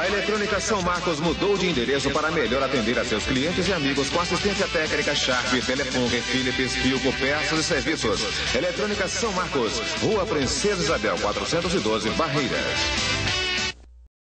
A Eletrônica São Marcos mudou de endereço para melhor atender a seus clientes e amigos com assistência técnica Sharp, Telefunken, Philips, Philco, peças e serviços. Eletrônica São Marcos, Rua Princesa Isabel, 412, Barreiras.